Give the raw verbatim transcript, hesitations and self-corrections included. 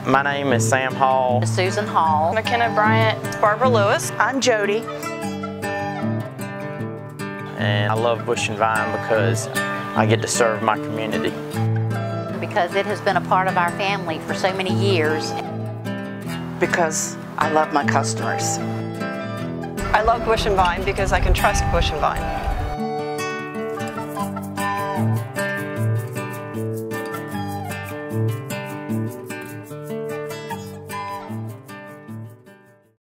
My name is Sam Hall. Susan Hall. McKenna Bryant. Barbara Lewis. I'm Jody. And I love Bush and Vine because I get to serve my community. Because it has been a part of our family for so many years. Because I love my customers. I love Bush and Vine because I can trust Bush and Vine.